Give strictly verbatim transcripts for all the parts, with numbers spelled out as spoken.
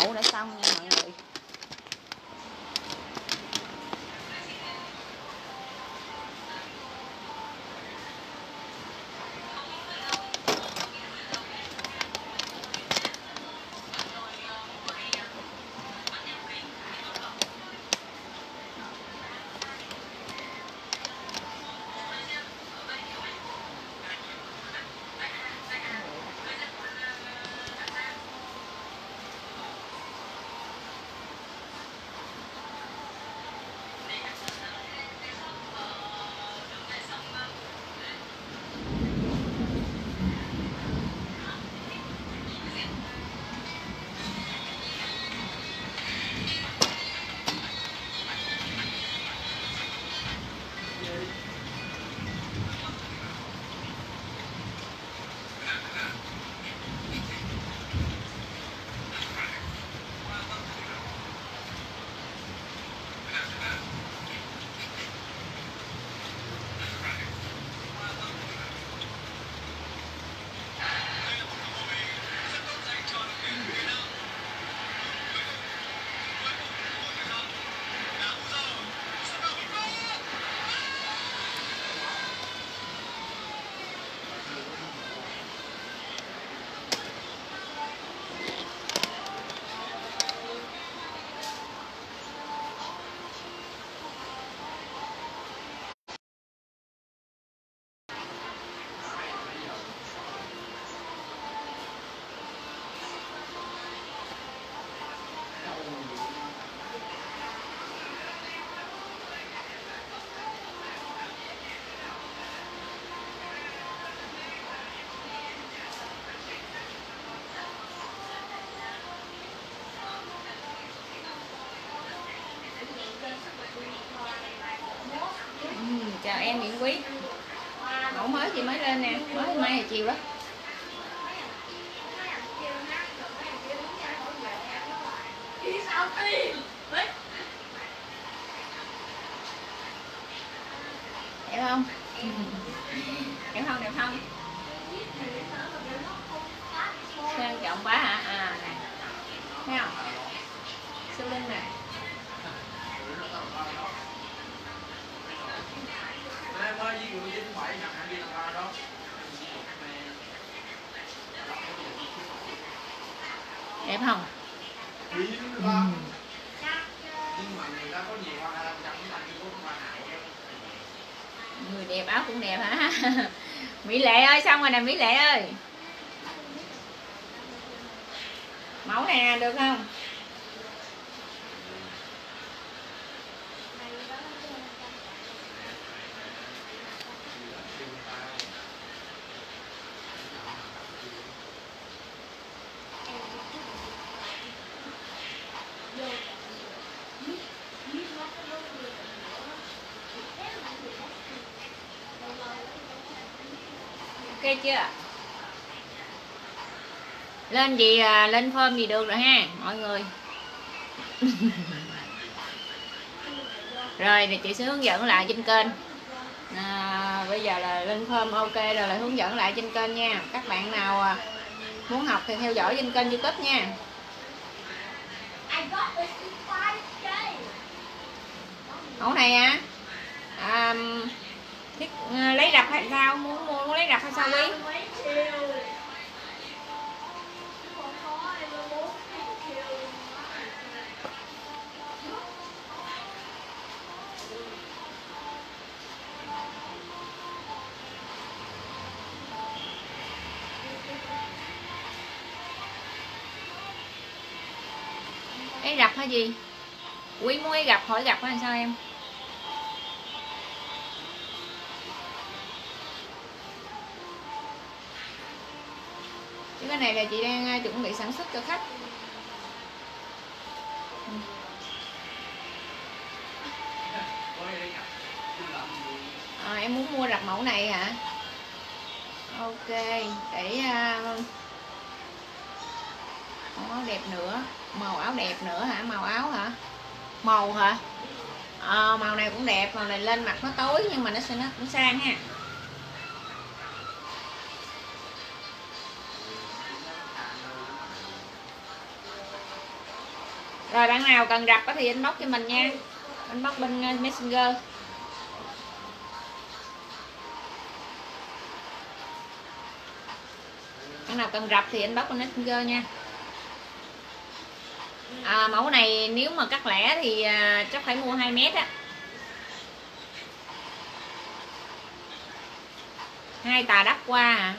mẫu đã xong nha mọi người. Chào em Nguyễn Quý. Mẫu mới chị mới lên nè, mới mai là chiều đó. Đẹp không? Đẹp không? Đẹp không? Sang trọng quá hả? À nè. Thấy không? Siêu lưng nè. Đẹp không? Ừ. Người đẹp áo cũng đẹp hả? Mỹ Lệ ơi, xong rồi nè Mỹ Lệ ơi. Mẫu này nè, được không? Ok chưa? Lên gì à, lên form gì được rồi ha mọi người. Rồi thì chị sẽ hướng dẫn lại trên kênh. À, bây giờ là lên form ok rồi là hướng dẫn lại trên kênh nha. Các bạn nào muốn học thì theo dõi trên kênh YouTube nha. Mẫu này á à, thích lấy rập hay sao? Muốn mua muốn lấy rập hay sao Quý? Lấy rập hay gì? Quý muốn lấy gặp hỏi gặp hay sao em? Chứ cái này là chị đang chuẩn bị sản xuất cho khách. À, em muốn mua rập mẫu này hả? Ok, để uh, màu áo đẹp nữa, màu áo đẹp nữa hả? Màu áo hả? Màu hả? À, màu này cũng đẹp, màu này lên mặt nó tối nhưng mà nó sẽ nó cũng sang ha. Rồi bạn nào cần rập thì inbox cho mình nha, inbox bên Messenger. Bạn nào cần rập thì inbox bên Messenger nha. À, mẫu này nếu mà cắt lẻ thì à, chắc phải mua hai mét á, hai tà đắp qua à.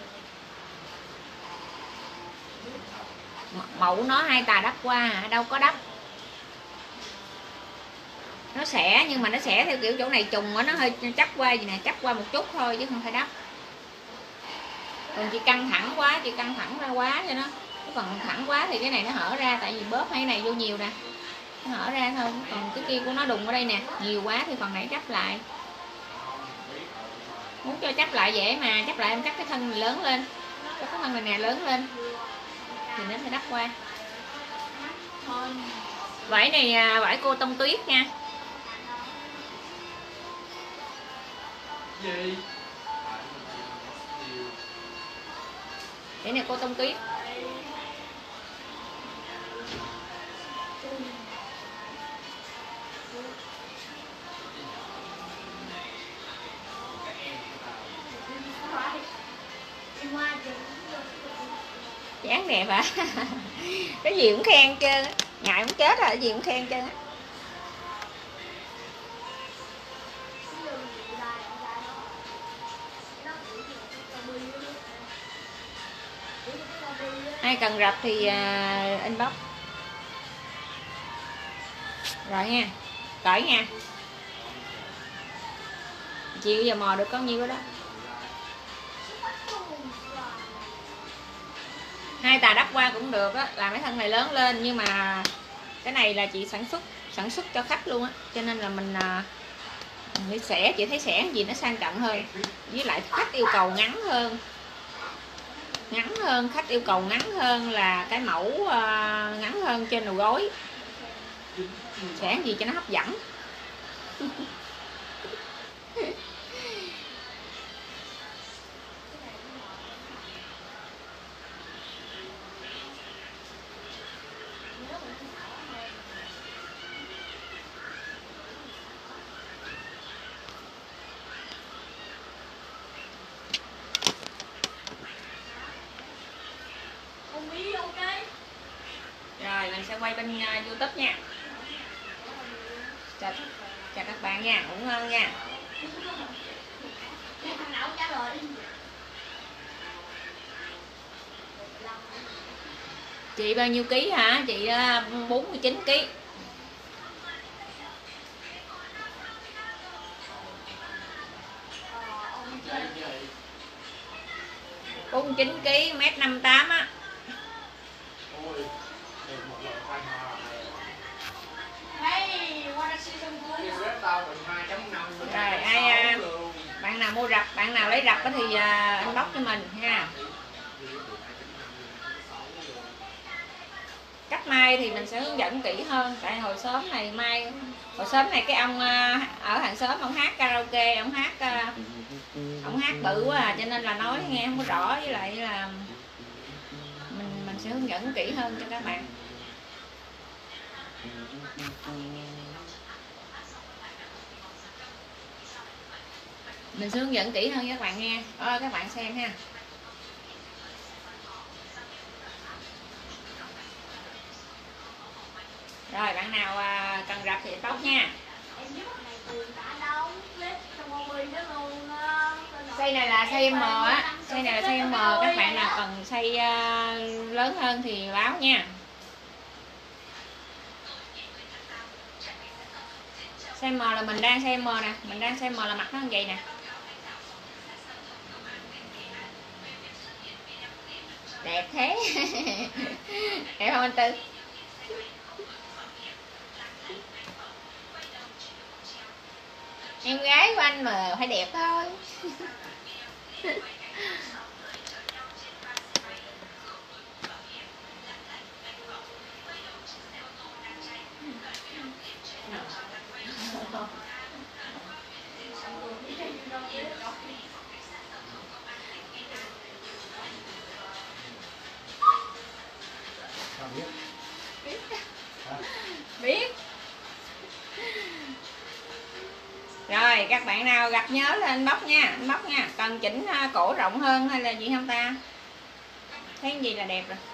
Mẫu nó hai tà đắp qua à, đâu có đắp. Nó xẻ nhưng mà nó xẻ theo kiểu chỗ này trùng á, nó hơi chắc qua gì nè, chắc qua một chút thôi chứ không phải đắp. Còn chị căng thẳng quá, chị căng thẳng ra quá cho nó, còn thẳng quá thì cái này nó hở ra, tại vì bóp hay này vô nhiều nè, nó hở ra thôi. Còn cái kia của nó đùng ở đây nè, nhiều quá thì phần này chắp lại. Muốn cho chắp lại dễ mà, chắp lại em cắt cái thân này lớn lên, cắt cái thân này nè lớn lên thì nó sẽ đắp qua. Vải này vải cô tông tuyết nha. Cái này cô tông tuyết. Dáng đẹp hả? Cái gì cũng khen trơn, ngại muốn chết rồi, cái gì cũng khen trơn á. Ai cần rập thì uh, inbox. Rồi nha, cởi nha. Chịu giờ mò được có nhiêu đó đó. Hai tà đắp qua cũng được á, làm cái thân này lớn lên, nhưng mà cái này là chị sản xuất sản xuất cho khách luôn á, cho nên là mình uh, xẻ, chị thấy xẻ gì nó sang trọng hơn, với lại khách yêu cầu ngắn hơn. Ngắn hơn, khách yêu cầu ngắn hơn là cái mẫu uh, ngắn hơn trên đầu gối. Xẻ gì cho nó hấp dẫn. Rồi mình sẽ quay bên uh, YouTube nha. Chào, chào các bạn nha, ngủ ngon nha. Chị bao nhiêu ký hả? Chị uh, bốn mươi chín ký. bốn mươi chín ký, mét năm mươi tám á. Rồi ai bạn nào mua rập, bạn nào lấy rập thì inbox cho mình ha. Cách may thì mình sẽ hướng dẫn kỹ hơn, tại hồi sớm này may hồi sớm này cái ông ở hàng xóm ông hát karaoke, ông hát ông hát bự quá à, cho nên là nói nghe không có rõ, với lại là mình mình sẽ hướng dẫn kỹ hơn cho các bạn. Mình sẽ hướng dẫn kỹ hơn cho các bạn nghe. Đó, các bạn xem ha. Rồi bạn nào cần rập thì inbox nha. Size này là size M á, size này là size M. Các bạn nào cần size lớn hơn thì báo nha. Size M là mình đang size M nè, mình đang size M là mặt nó như vậy nè. Đẹp thế. Đẹp không anh Tư? Em gái của anh mà phải đẹp thôi. các bạn nào gặp nhớ lên inbox nha, inbox nha. Cần chỉnh cổ rộng hơn hay là gì không ta? Thấy cái gì là đẹp rồi.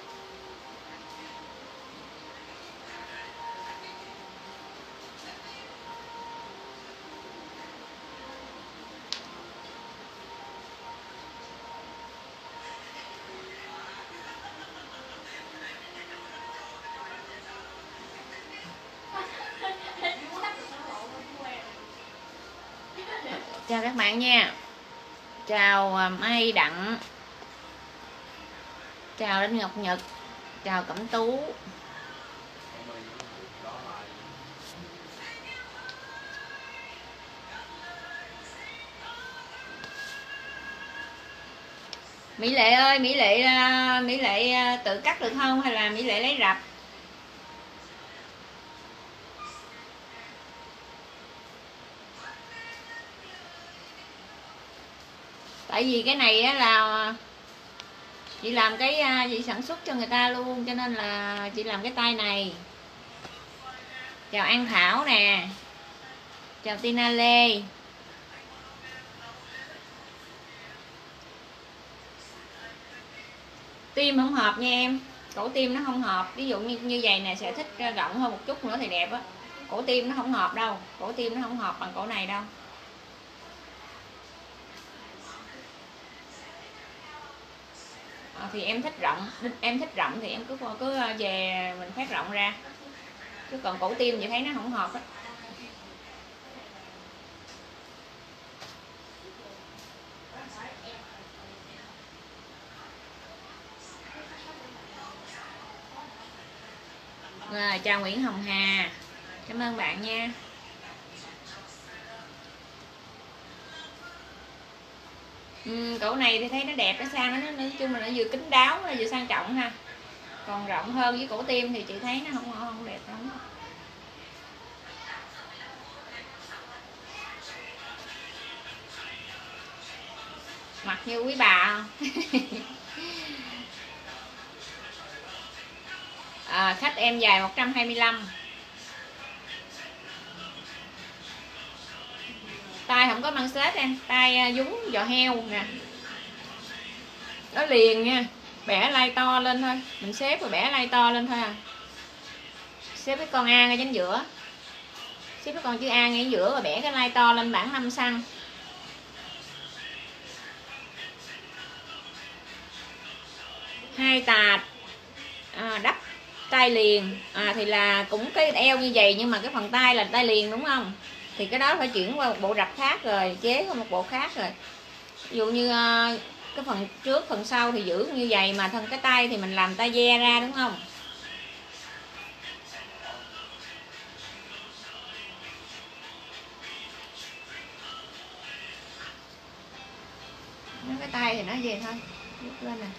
Chào các bạn nha. Chào Mai Đặng. Chào Đinh Ngọc Nhật. Chào Cẩm Tú. Mỹ Lệ ơi, Mỹ Lệ Mỹ Lệ tự cắt được không hay là Mỹ Lệ lấy rập? Tại vì cái này á là chị làm cái chị sản xuất cho người ta luôn, cho nên là chị làm cái tay này. Chào An Thảo nè. Chào Tina Lê. Tim không hợp nha em, cổ tim nó không hợp. Ví dụ như như vậy nè sẽ thích rộng hơn một chút nữa thì đẹp á. Cổ tim nó không hợp đâu, cổ tim nó không hợp bằng cổ này đâu. À, thì em thích rộng, em thích rộng thì em cứ cứ về mình phát rộng ra. Chứ còn cổ tim chị thấy nó không hợp á. Rồi, chào Nguyễn Hồng Hà. Cảm ơn bạn nha. Ừ, cổ này thì thấy nó đẹp, nó sang nó nói chung là nó vừa kín đáo nó vừa sang trọng ha. Còn rộng hơn với cổ tim thì chị thấy nó không không đẹp lắm. Mặc như quý bà không? À, khách em dài một trăm hai mươi lăm. Tay không có măng xếp em, tay dúng giò heo nè. Nó liền nha, bẻ lay to lên thôi, mình xếp rồi bẻ lay to lên thôi à. Xếp cái con A ngay chính giữa, xếp cái con chữ A ngay giữa rồi bẻ cái lay to lên bản năm xăng. Hai tạt à, đắp tay liền à, thì là cũng cái eo như vậy nhưng mà cái phần tay là tay liền đúng không? Thì cái đó phải chuyển qua một bộ rập khác rồi, chế qua một bộ khác rồi. Ví dụ như cái phần trước phần sau thì giữ như vậy mà thân cái tay thì mình làm tay ve ra đúng không? Cái tay thì nó về thôi, rút lên nè.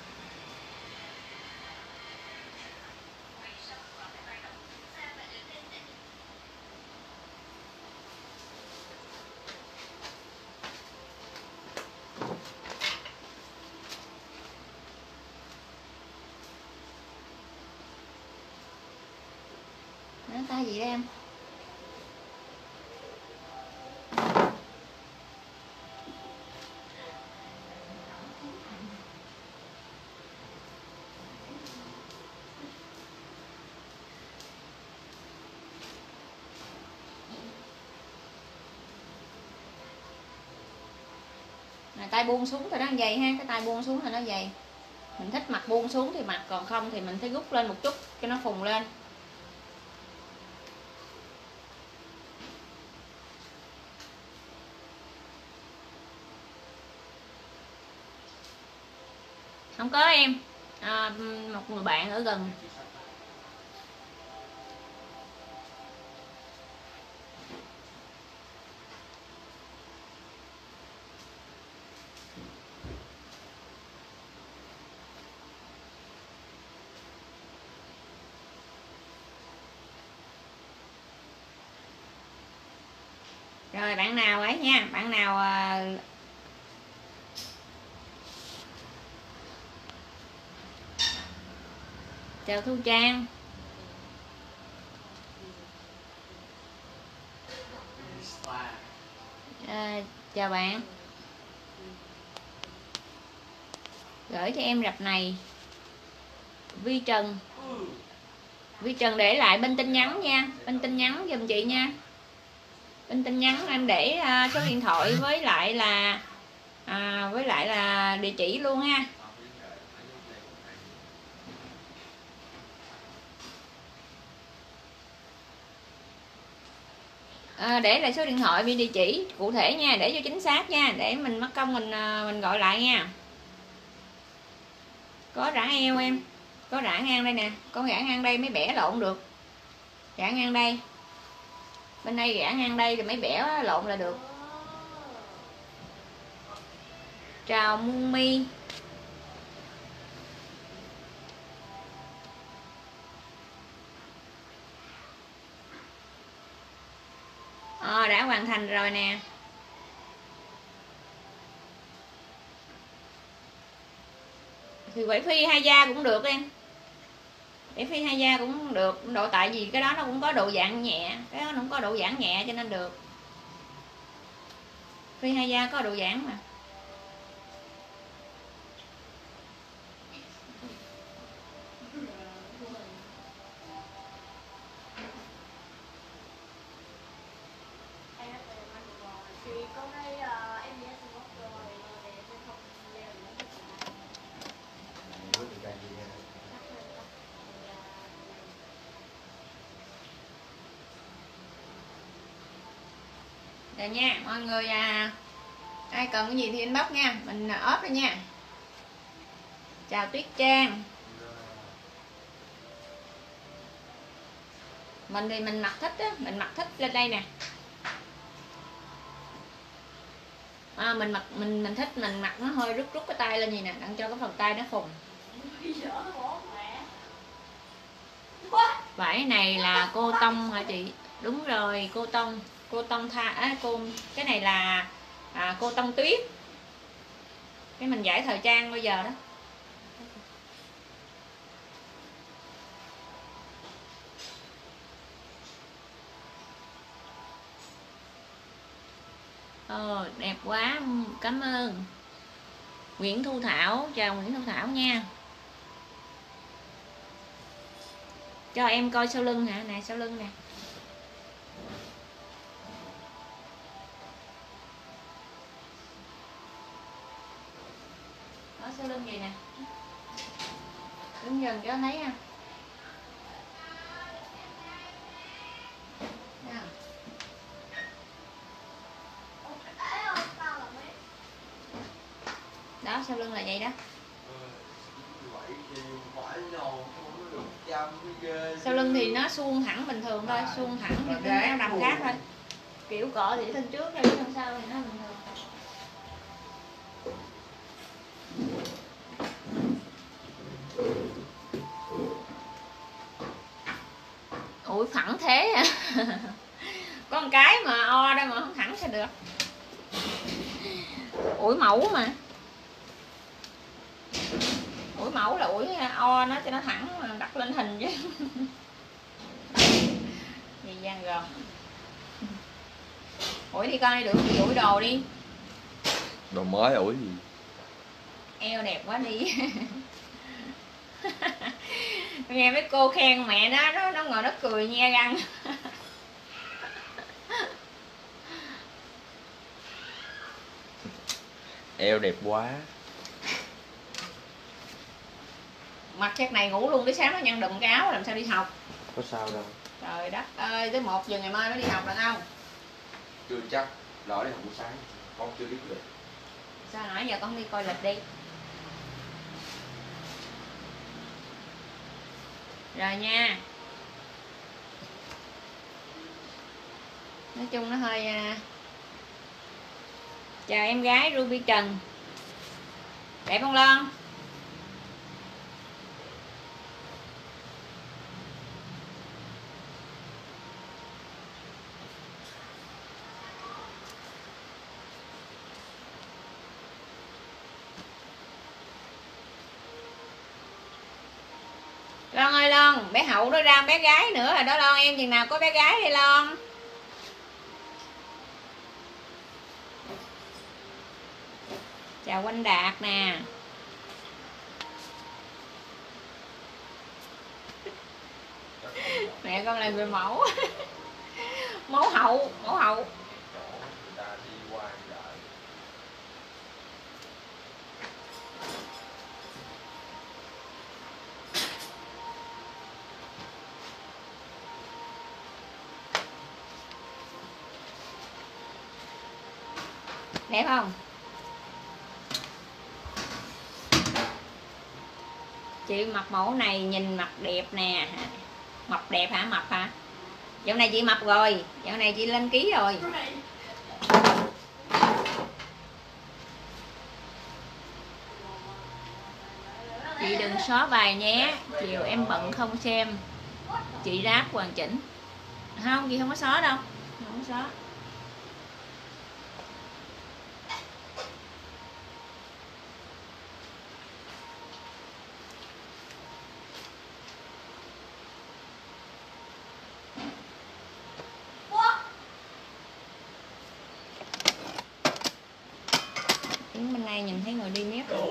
Nó tay gì đây em? Tay buông xuống thì nó dày ha, cái tay buông xuống thì nó dày. Mình thích mặt buông xuống thì mặt, còn không thì mình phải rút lên một chút cho nó phùng lên. Không có em à, một người bạn ở gần. Rồi bạn nào ấy nha, bạn nào à... chào Thu Trang. Chào bạn. Gửi cho em rập này. Vi Trần. Vi Trần để lại bên tin nhắn nha, bên tin nhắn giùm chị nha. Bên tin nhắn em để uh, số điện thoại với lại là à, với lại là địa chỉ luôn ha. À, để lại số điện thoại với địa chỉ cụ thể nha, để cho chính xác nha, để mình mất công mình mình gọi lại nha. Có rã eo em, có rã ngang đây nè, có rã ngang đây mới bẻ lộn được. Rã ngang đây, bên đây rã ngang đây thì mới bẻ lộn là được. Chào Muôn Mi. À, đã hoàn thành rồi nè. Thì quẩy phi hai da cũng được em. Quẩy phi hai da cũng được, độ tại vì cái đó nó cũng có độ giãn nhẹ, cái đó nó cũng có độ giãn nhẹ cho nên được. Phi hai da có độ giãn mà. Rồi nha, mọi người à, ai cần cái gì thì inbox nha, mình ốp rồi nha. Chào Tuyết Trang. Mình thì mình mặc thích á, mình mặc thích lên đây nè. À, mình mặc mình mình thích mình mặc nó hơi rút rút cái tay lên gì nè, đặng cho cái phần tay nó phùng. Vải này là cô tông hả chị? Đúng rồi, cô tông, cô tông tha á, cô cái này là à, cô tông tuyết. Cái mình giải thời trang bây giờ đó. Ờ, đẹp quá, cảm ơn. Nguyễn Thu Thảo, chào Nguyễn Thu Thảo nha. Cho em coi sau lưng hả? Nè, sau lưng nè. Đó, sau lưng gì nè. Đứng gần cho thấy ha. Đó, sau lưng là vậy đó. Sau lưng thì nó suông thẳng bình thường thôi, suông thẳng thì cái áo đầm khác thôi. Kiểu cọ thì thân trước hay thân sau thì nó bình thường. Ủi phẳng thế à? Có một cái mà o đây mà không thẳng sao được. Ủi mẫu mà. Ủi mẫu là ủi o nó cho nó thẳng mà đặt lên hình chứ. Gì gian gòn. Ủi đi con đi được thì ủi đồ đi. Đồ mới ủi gì? Eo đẹp quá đi. Nghe mấy cô khen mẹ nó nó nó ngồi nó cười nhe răng. Eo đẹp quá. Mặc chất này ngủ luôn tới sáng nó nhăn đùm cái áo làm sao đi học. Có sao đâu. Trời đất ơi, tới một giờ ngày mai nó đi học được không? Chưa chắc, lỡ đi học buổi sáng, con chưa biết được. Sao nãy giờ con đi coi lịch đi. Rồi nha. Nói chung nó hơi à... Chào em gái Ruby Trần. Đẹp không Lon? Lon ơi Lon, bé Hậu nó ra bé gái nữa rồi đó Lon, em chừng nào có bé gái đây Lon. Chào Quanh Đạt nè. Mẹ con làm người mẫu. Mẫu hậu, mẫu hậu. Đẹp không? Chị mặc mẫu này nhìn mặt đẹp nè. Mập đẹp hả? Mập hả? Dạo này chị mập rồi. Dạo này chị lên ký rồi. Chị đừng xóa bài nhé. Chiều em bận không xem. Chị ráp hoàn chỉnh. Không, chị không có xóa đâu. Không có xóa. Đứng bên này nhìn thấy người đi mép nè.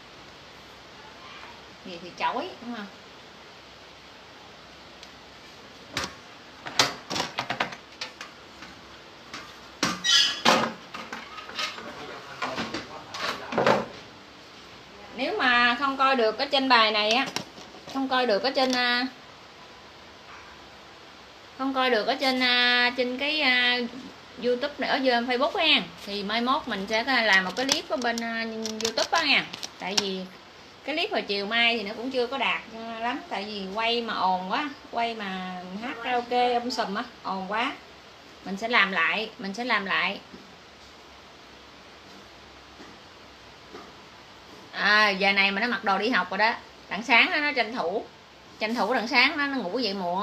Gì thì chói đúng không? Nếu mà không coi được ở trên bài này á, không coi được ở trên không coi được ở trên trên cái YouTube này, ở trên Facebook nha, thì mai mốt mình sẽ làm một cái clip ở bên YouTube đó nha. Tại vì cái clip hồi chiều mai thì nó cũng chưa có đạt lắm, tại vì quay mà ồn quá, quay mà hát karaoke âm sùm á, ồn quá. Mình sẽ làm lại, mình sẽ làm lại. À, giờ này mà nó mặc đồ đi học rồi đó. Đặng sáng đó, nó tranh thủ tranh thủ đặng sáng nó, nó ngủ dậy muộn,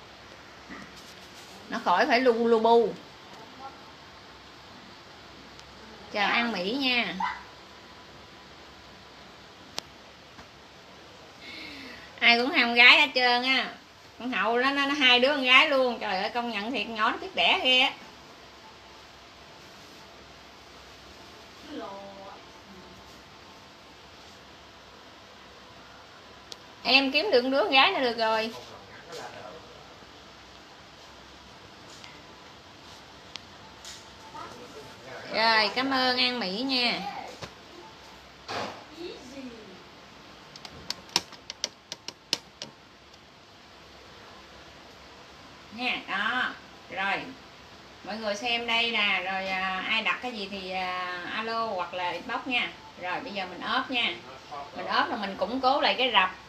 nó khỏi phải lu lu bu. Chào An Mỹ nha. Ai cũng ham gái hết trơn á. Con Hậu nó, nó, nó hai đứa con gái luôn. Trời ơi, công nhận thiệt, nhỏ nó biết đẻ ghê á. Em kiếm được đứa con gái nữa được rồi. Rồi, cảm ơn An Mỹ nha. Nha, đó. Rồi. Mọi người xem đây nè, rồi à, ai đặt cái gì thì à, alo hoặc là inbox nha. Rồi bây giờ mình ốp nha. Mình ốp là mình củng cố lại cái rập.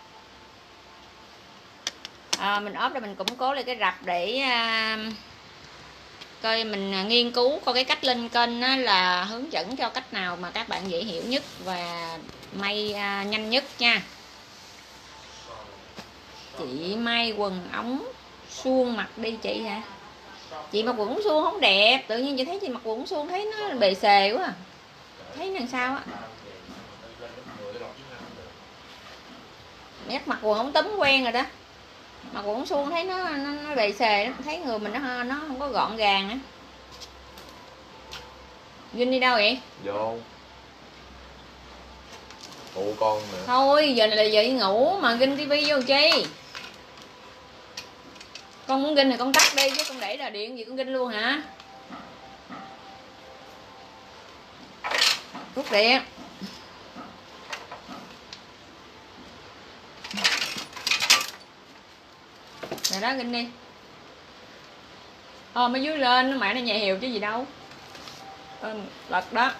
À, mình ốp là mình củng cố lại cái rập để à, coi mình nghiên cứu coi cái cách lên kênh á, là hướng dẫn cho cách nào mà các bạn dễ hiểu nhất và may à, nhanh nhất nha. Chị may quần ống suông mặc đi chị hả? Chị mặc quần ống suông không đẹp, tự nhiên chị thấy chị mặc quần ống suông thấy nó bề xề quá à. Thấy làm sao á. Nhắc mặc quần ống túm quen rồi đó, mặc quần ống suông thấy nó nó, nó bề xề đó. Thấy người mình nó nó không có gọn gàng á. Vinh đi đâu vậy? Vô phụ con nè. Thôi giờ này là giờ đi ngủ mà Vinh tivi vô chi? Con muốn Vinh thì con tắt đi, chứ con để là điện gì con Vinh luôn hả? Rút điện. Rồi đó, Vinh đi. Ờ mới dưới lên mẹ nó nhẹ hiệu chứ gì đâu. Ờ, lật đó.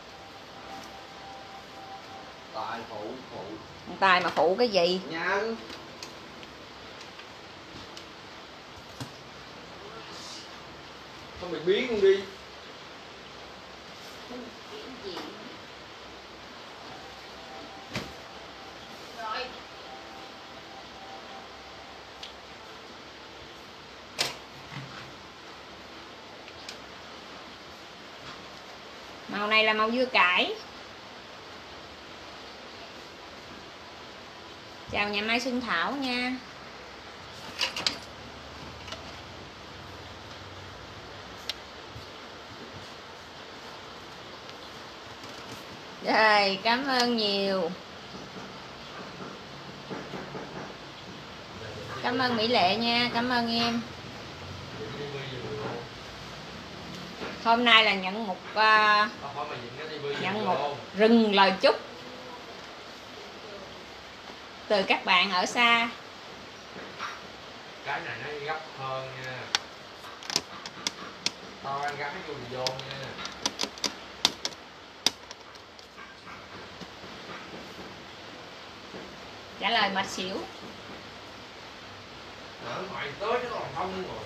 Tài phụ phụ. Tài mà phụ cái gì? Nhân. Thôi mày biến con đi. Rồi. Màu này là màu dưa cải. Chào nhà Mai Xuân Thảo nha. Rồi, cảm ơn nhiều. Cảm ơn Mỹ Lệ nha, cảm ơn em. Hôm nay là nhận một uh, nhận một rừng lời chúc từ các bạn ở xa. Cái này nó gấp hơn nha. Tao ăn gấp cái vô vô nha. Trả lời mệt xỉu. Ở ngoài tới chứ còn không rồi.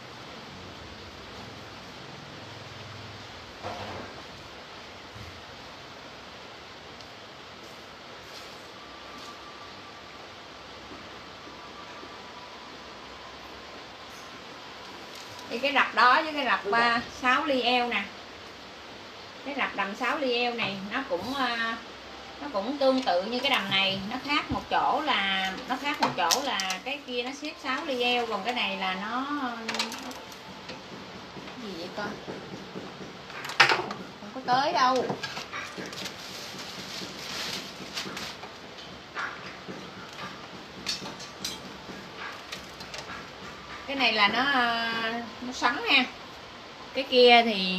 Thì cái rập đó với cái rập uh, sáu ly eo nè, cái rập đầm sáu ly eo này nó cũng uh, nó cũng tương tự như cái đầm này, nó khác một chỗ là nó khác một chỗ là cái kia nó xếp sáu ly eo, còn cái này là nó gì vậy con, không có tới đâu. Cái này là nó nó xoắn ha, cái kia thì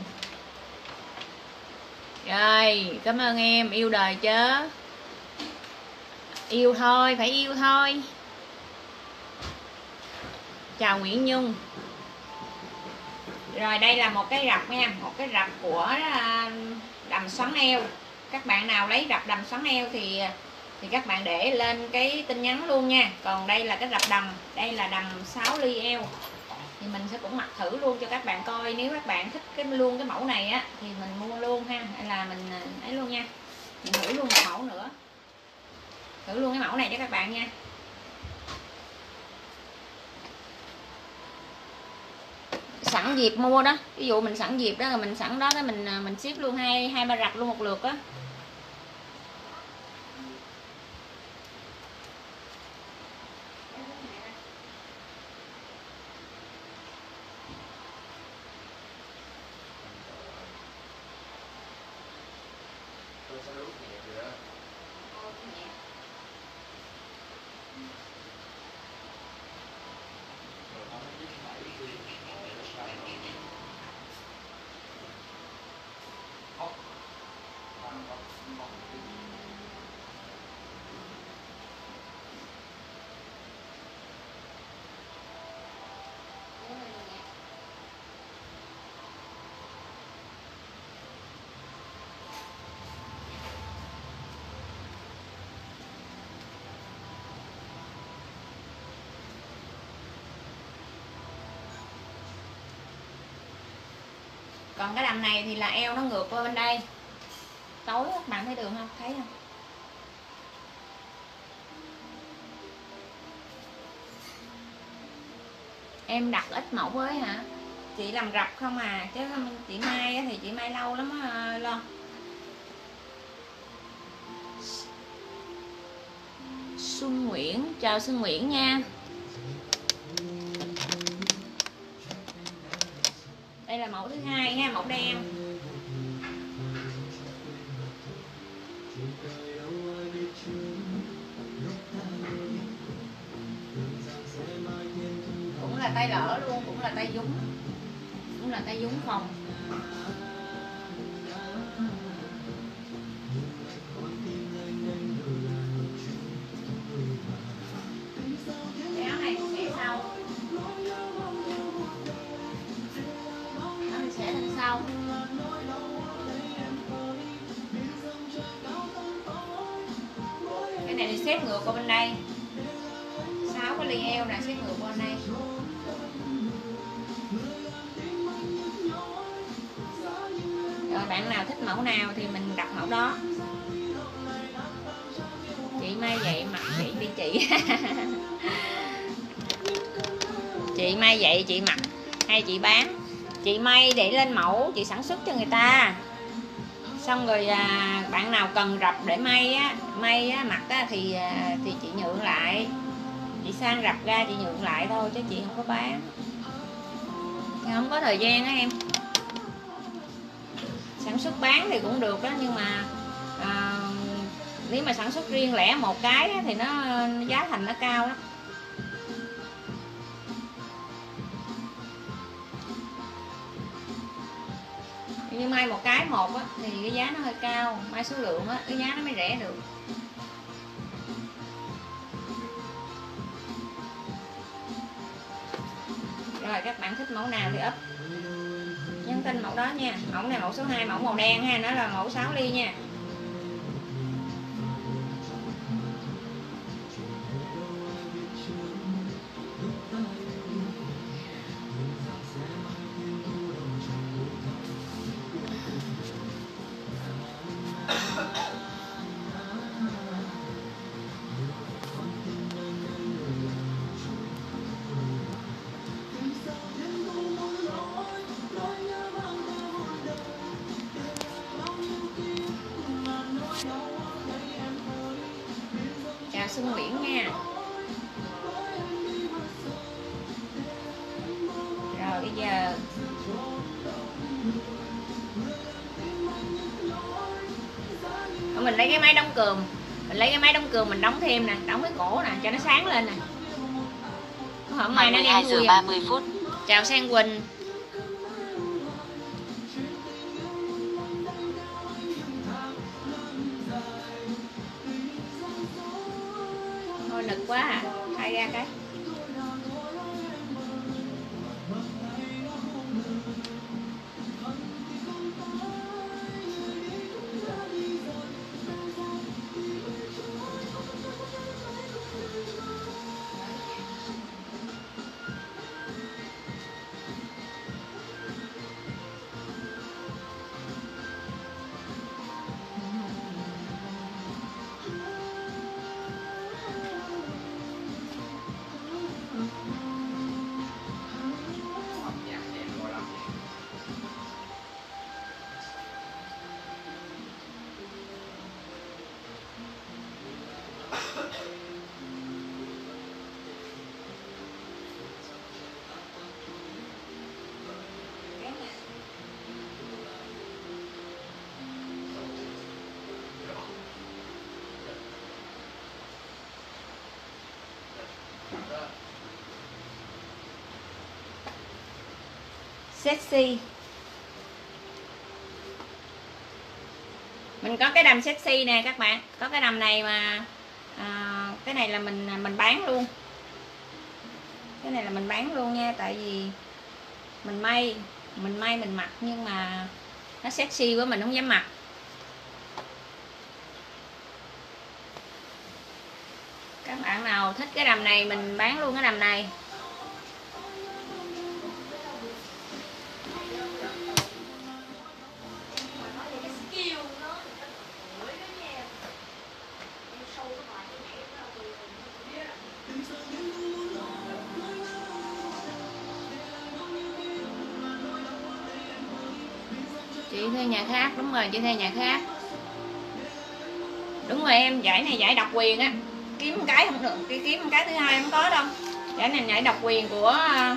rồi. Cảm ơn em, yêu đời chớ, yêu thôi, phải yêu thôi. Chào Nguyễn Nhung. Rồi đây là một cái rập nha, một cái rập của đầm xoắn eo. Các bạn nào lấy rập đầm xoắn eo thì thì các bạn để lên cái tin nhắn luôn nha. Còn đây là cái rập đầm, đây là đầm sáu ly eo. Thì mình sẽ cũng mặc thử luôn cho các bạn coi. Nếu các bạn thích cái luôn cái mẫu này á thì mình mua luôn ha, hay là mình ấy luôn nha. Mình thử luôn một mẫu nữa, thử luôn cái mẫu này cho các bạn nha. Sẵn dịp mua đó, ví dụ mình sẵn dịp đó là mình sẵn đó cái mình mình ship luôn hai hai ba rập luôn một lượt á. Còn cái đầm này thì là eo nó ngược qua bên đây. Tối các bạn thấy được không? Thấy không? Em đặt ít mẫu với hả? Chị làm rập không à, chứ chị Mai thì chị Mai lâu lắm á Lo. Xuân Nguyễn, chào Xuân Nguyễn nha. Đây là mẫu thứ hai ha, mẫu đen. Cũng là tay lỡ luôn, cũng là tay dúng, cũng là tay dúng phòng. Cái áo này sẽ sau, áo này sẽ lên sau. Cái này thì xếp ngược qua bên đây, sáu cái ly eo nè, xếp ngược qua bên đây. Rồi bạn nào thích mẫu nào thì mình đặt mẫu đó. Chị Mai vậy mặc chị đi chị. Chị Mai vậy chị mặc hay chị bán? Chị May để lên mẫu, chị sản xuất cho người ta. Xong rồi à, bạn nào cần rập để may á, may á, mặc á, thì à, thì chị nhượng lại. Chị sang rập ra chị nhượng lại thôi chứ chị không có bán. Thì không có thời gian á em. Sản xuất bán thì cũng được đó, nhưng mà à, nếu mà sản xuất riêng lẻ một cái thì nó giá thành nó cao lắm. Như may một cái một á, thì cái giá nó hơi cao, may số lượng á, cái giá nó mới rẻ được. Rồi các bạn thích mẫu nào thì up nhắn tin mẫu đó nha. Mẫu này mẫu số hai, mẫu màu đen ha, nó là mẫu sáu ly nha. Chào Xuân Nguyễn nha. Rồi bây giờ mình lấy cái máy đóng cườm, mình lấy cái máy đóng cườm mình đóng thêm nè, đóng cái cổ nè cho nó sáng lên nè. Hôm nay nó đen thui ba mươi phút. Chào Sang Quỳnh. Thôi nực quá à, thay ra cái. Sexy. Mình có cái đầm sexy nè các bạn, có cái đầm này mà à, cái này là mình mình bán luôn, cái này là mình bán luôn nha, tại vì mình may mình may mình mặc nhưng mà nó sexy quá mình không dám mặc. Các bạn nào thích cái đầm này mình bán luôn cái đầm này. Chị thuê nhà khác, đúng rồi, chị thuê nhà khác. Đúng rồi em, giải này giải độc quyền á, kiếm một cái không được, kiếm một cái thứ hai không có đâu. Giải này giải độc quyền của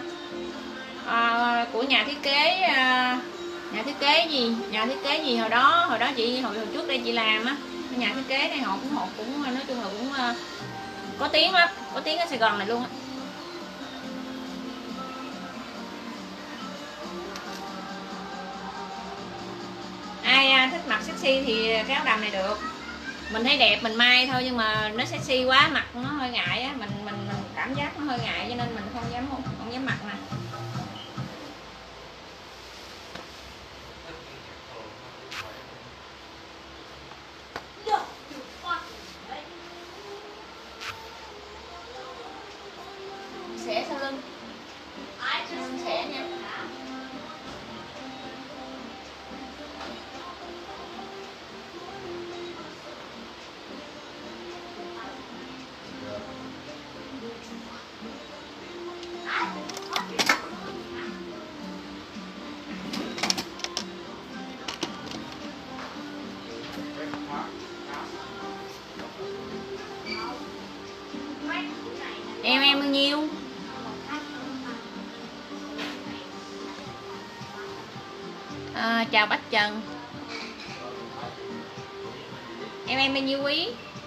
uh, của nhà thiết kế uh, nhà thiết kế gì, nhà thiết kế gì hồi đó, hồi đó chị hồi, hồi trước đây chị làm á, nhà thiết kế này họ cũng họ cũng nói chung là cũng uh, có tiếng lắm, có tiếng ở Sài Gòn này luôn á. Ai thích mặc sexy thì cái áo đầm này được. Mình thấy đẹp mình may thôi, nhưng mà nó sexy quá mặc nó hơi ngại á, mình mình mình cảm giác nó hơi ngại cho nên mình không dám không, không dám mặc nè. Xẻ sau lưng, xẻ nha. Em em bao nhiêu? À, chào Bách Trần. Em em bao nhiêu quý?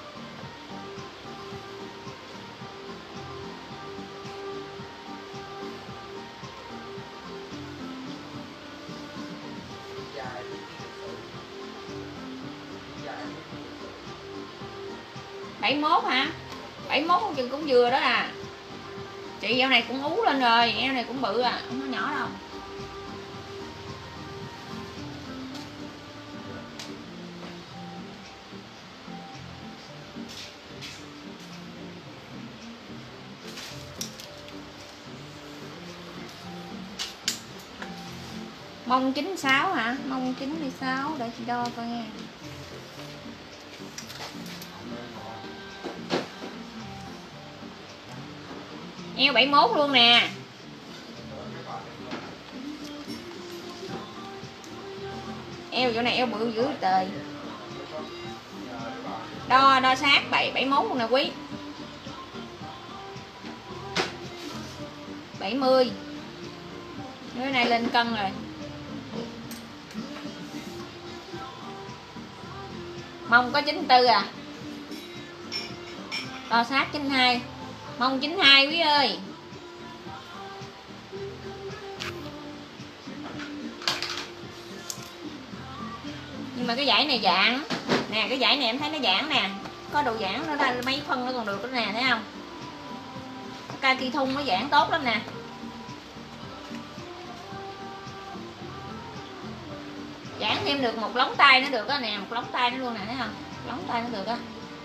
bảy mốt hả? bảy mốt con chừng cũng vừa đó à. Chị dạo này cũng ú lên rồi, eo này cũng bự à, không có nhỏ đâu. Mông chín mươi sáu hả? Mông chín mươi sáu để chị đo coi nha. Eo bảy mốt luôn nè. Eo chỗ này eo bự dữ trời. Đo đo sát bảy bảy mốt luôn nè quý. bảy mươi. Cái này lên cân rồi. Mông có chín mươi tư à. Đo sát chín mươi hai. Mông chín mươi hai quý ơi. Nhưng mà cái dãy này dạng nè, cái dãy này em thấy nó giãn nè, có độ giãn nó ra mấy phân nó còn được đó nè, thấy không? Cái cây thun nó giãn tốt lắm nè. Giãn thêm được một lóng tay nó được á nè, một lóng tay nó luôn nè, thấy không? Lóng tay nó được á.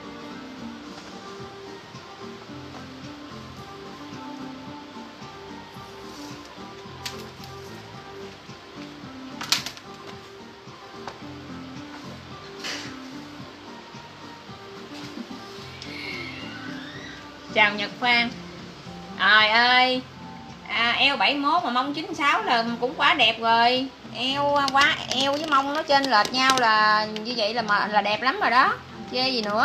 Chào Nhật Phan. Trời ơi à, eo bảy mốt mà mông chín mươi sáu là cũng quá đẹp rồi. Eo quá eo với mông nó trên lệch nhau là như vậy là mà là đẹp lắm rồi đó, chê gì nữa.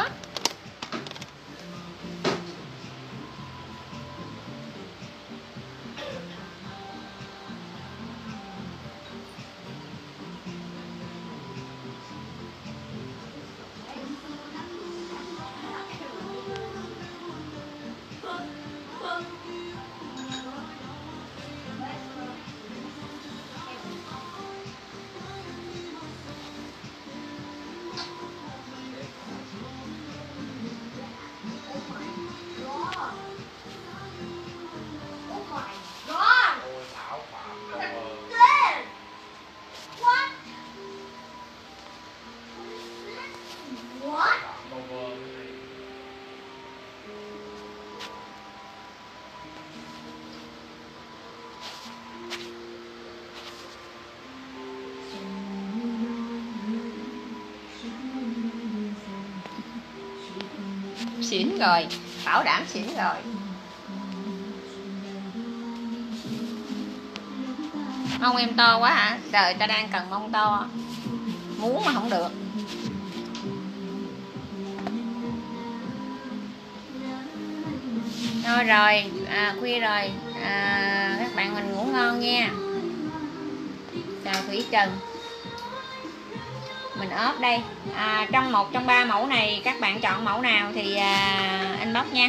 Xỉn rồi, bảo đảm xỉn rồi. Mông em to quá hả? Trời, ta đang cần mông to, muốn mà không được. Thôi rồi, à, khuya rồi, à, các bạn mình ngủ ngon nha. Chào Thủy Trần. Mình ốp đây à, trong một trong ba mẫu này các bạn chọn mẫu nào thì à, inbox nha.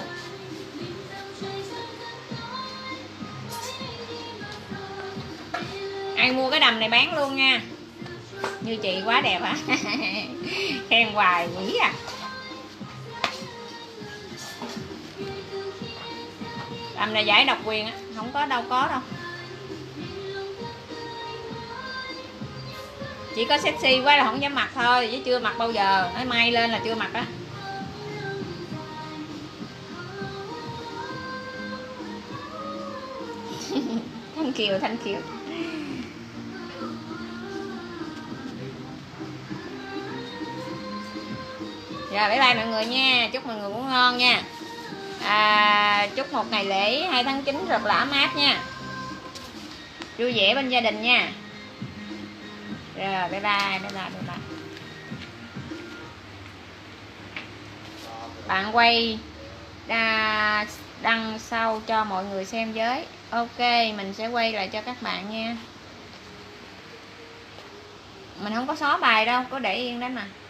Ai mua cái đầm này bán luôn nha. Như chị quá đẹp hả? Khen hoài nhỉ à. Đầm này giải độc quyền á, không có đâu có đâu. Chỉ có sexy quá là không dám mặc thôi, chứ chưa mặc bao giờ. Nói may lên là chưa mặc á. Thanh Kiều, Thanh Kiều. Rồi bye bye mọi người nha. Chúc mọi người ngủ ngon nha. à, Chúc một ngày lễ hai tháng chín rất là ấm áp nha. Vui vẻ bên gia đình nha. Rồi bye bye, bye bye, bye bye. Bạn quay đa, đăng sau cho mọi người xem với. Ok, mình sẽ quay lại cho các bạn nha. Mình không có xóa bài đâu, có để yên đó mà.